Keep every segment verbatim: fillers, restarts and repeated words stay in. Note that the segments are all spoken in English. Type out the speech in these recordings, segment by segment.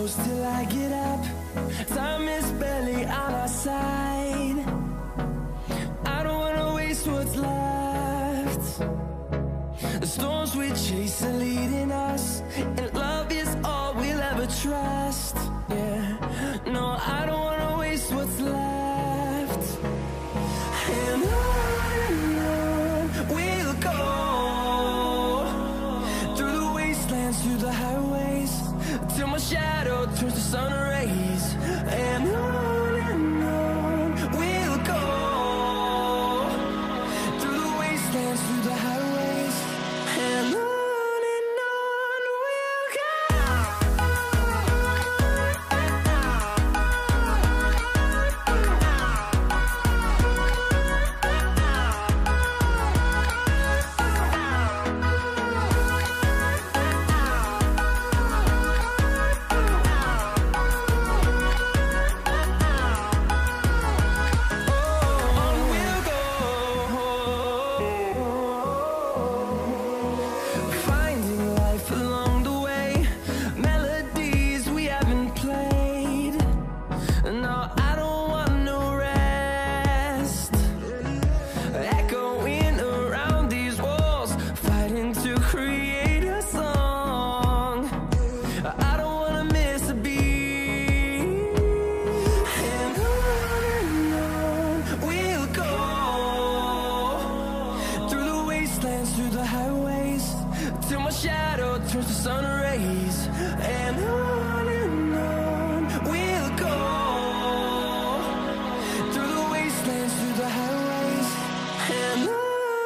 close till I get up. Time is barely on our side. I don't wanna waste what's left. The storms we chase are leading us, and love is all we'll ever trust. Yeah, no, I don't wanna waste what's left. And on and on we'll go, through the wastelands, through the highways, till my shadow turns to sun rays. And on and on we'll go, through the wastelands, through the highways, and on. Through the highways, till my shadow turns to sun rays. And on and on we'll go, through the wastelands, through the highways, and on.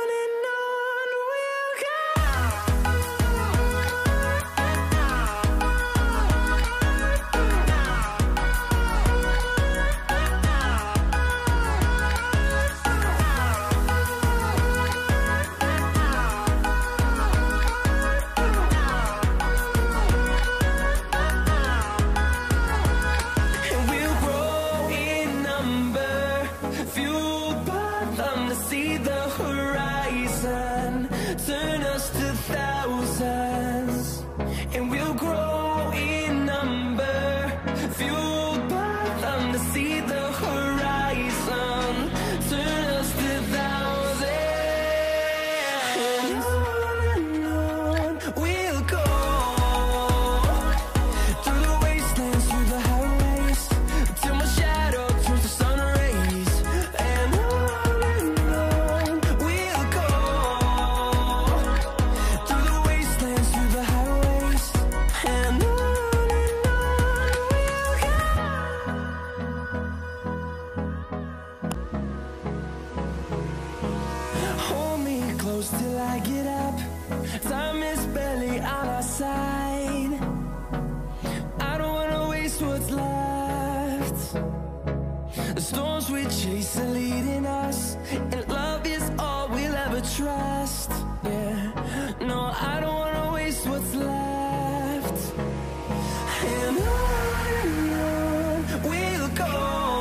See the horizon, turn us to thousands, and we'll grow in number, fueled by them. To see the horizon, turn us to thousands, and on and on we'll go, through the wastelands, through the highways, till my shadow turns to sun rays. And on close till I get up. Time is barely on our side. I don't wanna waste what's left. The storms we chase are leading us, and love is all we'll ever trust. Yeah, no, I don't wanna waste what's left. And on and on we'll go,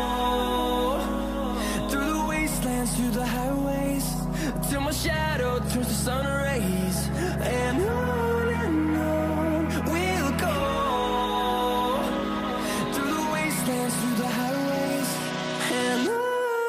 through the wastelands, through the highways, till my shadow turns to sun rays. And on and on we'll go, through the wastelands, through the highways, and on.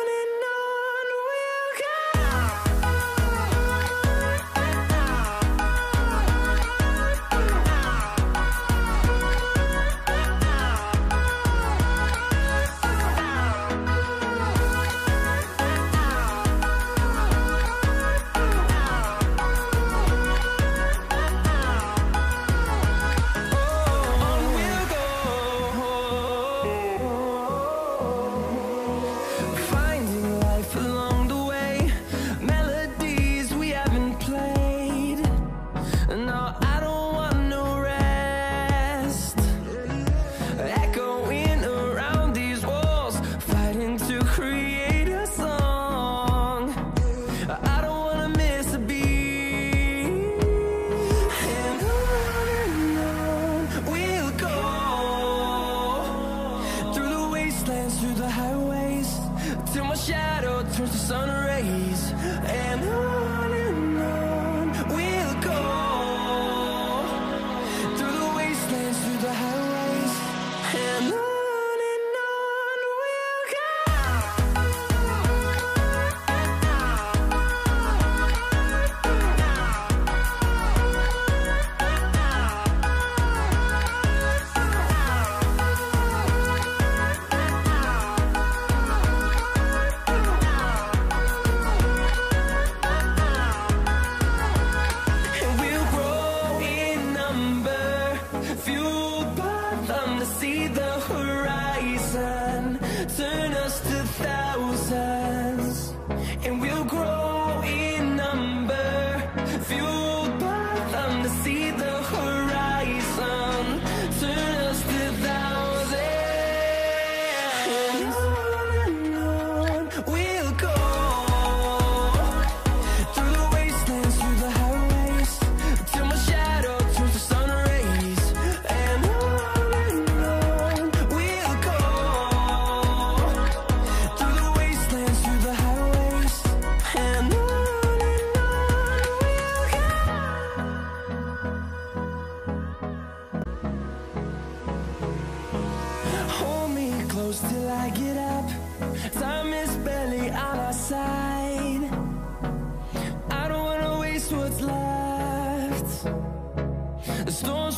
turns to sun rays, and on and on we'll go, through the wastelands, through the highways,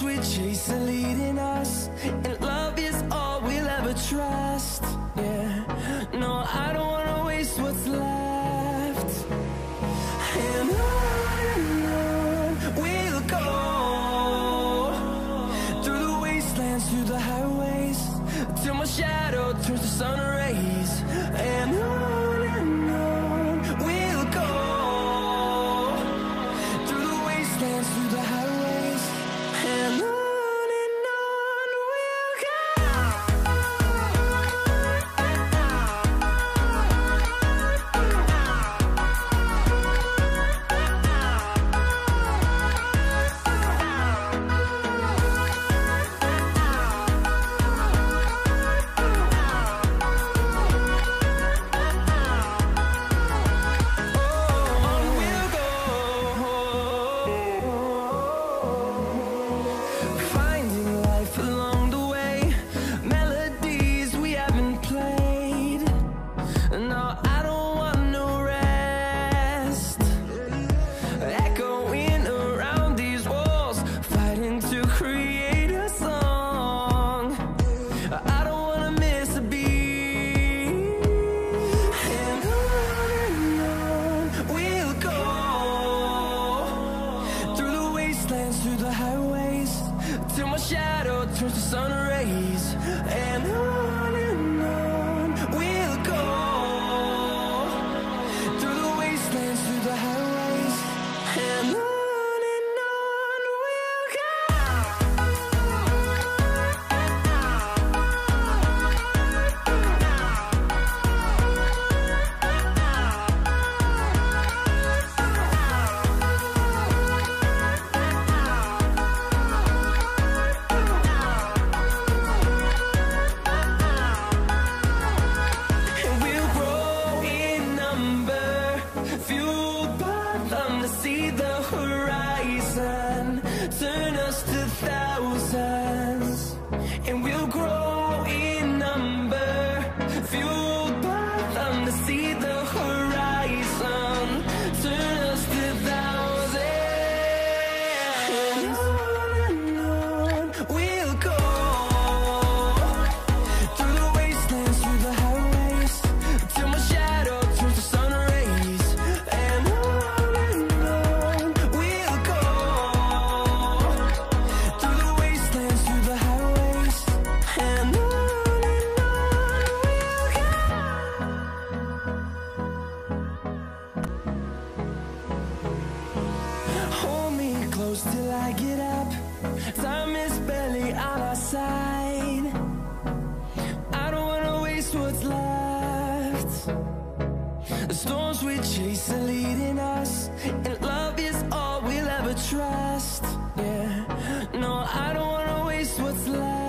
we chase are leading us, and love is all we'll ever trust. Yeah, no, I don't wanna waste what's left. And on and on we'll go, through the wastelands, through the highways, till my shadow turns to sun rays. And on and on we'll go, through the wastelands, through the highways, and on. Through the highways, till my shadow turns to sun rays. And on and on we'll go, through the wastelands, through the highways, and on. See the horizon turn us to thousands, and we'll grow in number, fueled by them. To see the horizon turn us to thousands, and on and on we'll go, through the wastelands, through the highways, till my shadow turns to sun rays. And on till I get up, time is barely on our side. I don't wanna waste what's left. The storms we chase are leading us, and love is all we'll ever trust. Yeah, no, I don't wanna waste what's left.